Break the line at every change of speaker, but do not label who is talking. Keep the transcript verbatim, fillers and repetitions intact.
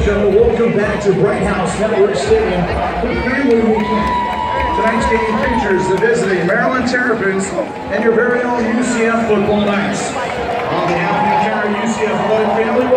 and gentlemen, welcome back to Bright House Network Stadium for Family Weekend. Tonight's game features the visiting Maryland Terrapins and your very own U C F football Knights. On behalf of the entire U C F family,